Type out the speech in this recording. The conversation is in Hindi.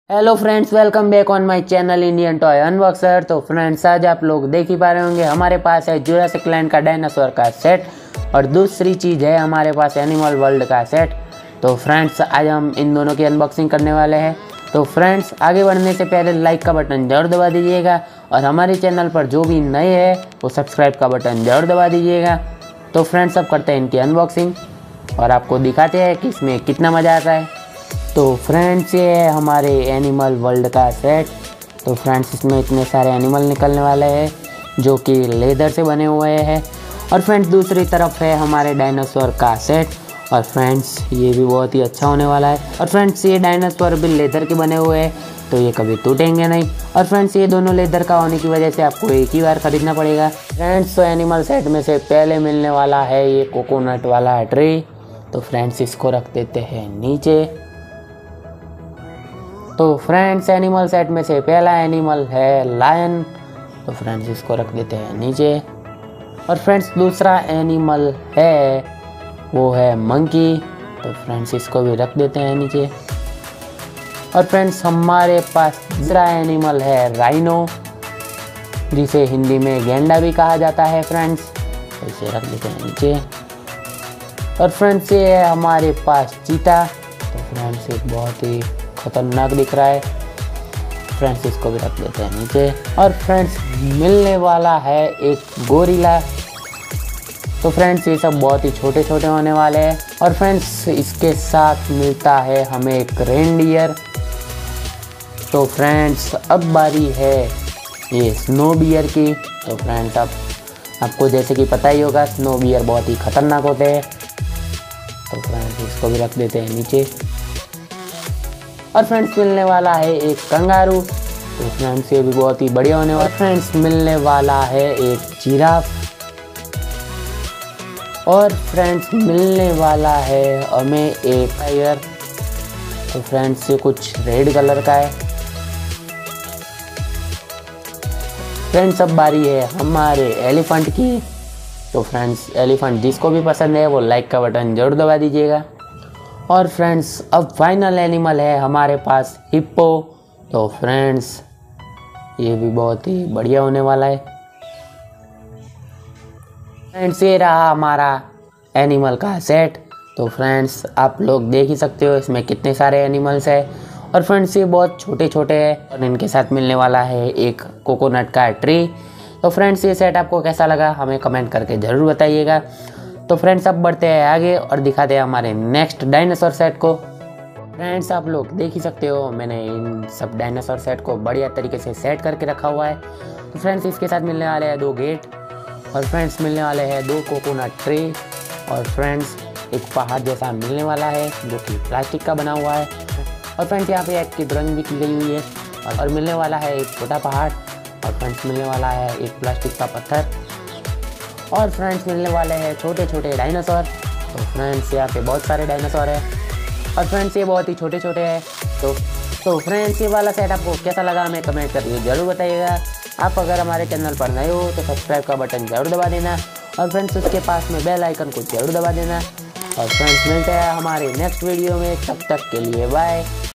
Hello friends, welcome back on my channel Indian toy unboxer. तो फ्रेंड्स, आज आप लोग देख ही पा रहे होंगे हमारे पास है जुरासिक लैंड का डायनासोर का सेट और दूसरी चीज़ है हमारे पास एनिमल वर्ल्ड का सेट। तो फ्रेंड्स, आज हम इन दोनों की अनबॉक्सिंग करने वाले हैं। तो फ्रेंड्स, आगे बढ़ने से पहले लाइक का बटन जरूर दबा दीजिएगा और हमारे चैनल पर जो भी नए हैं वो सब्सक्राइब का बटन जरूर दबा दीजिएगा। तो फ्रेंड्स, अब करते हैं इनकी अनबॉक्सिंग और आपको दिखाते हैं कि इसमें कितना मज़ा आता है। तो फ्रेंड्स, ये है हमारे एनिमल वर्ल्ड का सेट। तो फ्रेंड्स, इसमें इतने सारे एनिमल निकलने वाले हैं जो कि लेदर से बने हुए हैं। और फ्रेंड्स, दूसरी तरफ है हमारे डायनासोर का सेट और फ्रेंड्स ये भी बहुत ही अच्छा होने वाला है। और फ्रेंड्स, ये डायनासोर भी लेदर के बने हुए हैं तो ये कभी टूटेंगे नहीं। और फ्रेंड्स, ये दोनों लेदर का होने की वजह से आपको एक ही बार ख़रीदना पड़ेगा। फ्रेंड्स, तो एनिमल सेट में से पहले मिलने वाला है ये कोकोनट वाला ट्री। तो फ्रेंड्स, इसको रख देते हैं नीचे। तो फ्रेंड्स, एनिमल सेट में से पहला एनिमल है लायन। तो फ्रेंड्स, इसको रख देते हैं नीचे। और फ्रेंड्स, दूसरा एनिमल है वो है मंकी। तो फ्रेंड्स, इसको भी रख देते हैं नीचे। और फ्रेंड्स, हमारे पास तीसरा एनिमल है राइनो, जिसे हिंदी में गैंडा भी कहा जाता है फ्रेंड्स। तो इसे रख देते हैं नीचे। और फ्रेंड्स, ये है हमारे पास चीता। तो फ्रेंड्स, ये बहुत ही खतरनाक दिख रहा है। फ्रेंड्स, इसको भी रख देते हैं नीचे। और फ्रेंड्स, मिलने वाला है एक गोरिल्ला। तो फ्रेंड्स, ये सब बहुत ही छोटे छोटे होने वाले हैं। और फ्रेंड्स, इसके साथ मिलता है हमें एक रेनडियर। तो फ्रेंड्स, अब बारी है ये स्नो बियर की। तो फ्रेंड्स, अब आपको जैसे कि पता ही होगा स्नो बियर बहुत ही खतरनाक होते हैं। तो फ्रेंड्स, इसको भी रख देते हैं नीचे। और फ्रेंड्स, मिलने वाला है एक कंगारू। तो फ्रेंड्स, ये भी बहुत ही बढ़िया होने वाला। फ्रेंड्स, मिलने वाला है एक जिराफ। और फ्रेंड्स, मिलने वाला है हमें एक टाइगर। तो फ्रेंड्स, ये कुछ रेड कलर का है। फ्रेंड्स, अब बारी है हमारे एलिफेंट की। तो फ्रेंड्स, एलिफेंट जिसको भी पसंद है वो लाइक का बटन जरूर दबा दीजिएगा। और फ्रेंड्स, अब फाइनल एनिमल है हमारे पास हिप्पो। तो फ्रेंड्स, ये भी बहुत ही बढ़िया होने वाला है। फ्रेंड्स, ये रहा हमारा एनिमल का सेट। तो फ्रेंड्स, आप लोग देख ही सकते हो इसमें कितने सारे एनिमल्स हैं। और फ्रेंड्स, ये बहुत छोटे छोटे हैं और इनके साथ मिलने वाला है एक कोकोनट का ट्री। तो फ्रेंड्स, ये सेट आपको कैसा लगा हमें कमेंट करके ज़रूर बताइएगा। तो फ्रेंड्स, अब बढ़ते हैं आगे और दिखाते हैं हमारे नेक्स्ट डायनासोर सेट को। फ्रेंड्स, आप लोग देख ही सकते हो मैंने इन सब डायनासोर सेट को बढ़िया तरीके से सेट करके रखा हुआ है। तो फ्रेंड्स, इसके साथ मिलने वाले हैं 2 गेट। और फ्रेंड्स, मिलने वाले हैं 2 कोकोनट ट्री। और फ्रेंड्स, एक पहाड़ जैसा मिलने वाला है जो कि प्लास्टिक का बना हुआ है। और फ्रेंड्स, यहाँ पे एक की ड्राइंग भी की गई हुई है। और मिलने वाला है एक छोटा पहाड़। और फ्रेंड्स, मिलने वाला है एक प्लास्टिक का पत्थर। और फ्रेंड्स, मिलने वाले हैं छोटे छोटे डायनासोर। तो फ्रेंड्स, यहाँ पे बहुत सारे डायनासोर हैं। और फ्रेंड्स, ये बहुत ही छोटे छोटे हैं। तो फ्रेंड्स, ये वाला सेट आपको कैसा लगा हमें कमेंट करके ज़रूर बताइएगा। आप अगर हमारे चैनल पर नए हो तो सब्सक्राइब का बटन ज़रूर दबा देना। और फ्रेंड्स, उसके पास में बेल आइकन को ज़रूर दबा देना। और फ्रेंड्स, मिलते हैं हमारे नेक्स्ट वीडियो में। तब तक के लिए बाय।